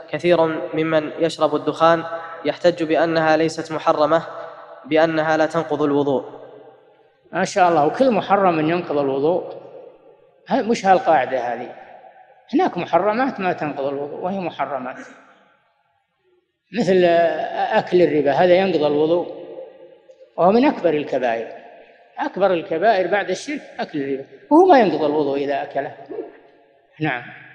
كثير ممن يشرب الدخان يحتج بأنها ليست محرمة، بأنها لا تنقض الوضوء. ما شاء الله، وكل محرم ينقض الوضوء؟ مش هالقاعدة هذه. هناك محرمات ما تنقض الوضوء وهي محرمات، مثل أكل الربا، هذا ينقض الوضوء وهو من أكبر الكبائر. أكبر الكبائر بعد الشرك أكل الربا، وهو ما ينقض الوضوء إذا أكله. نعم.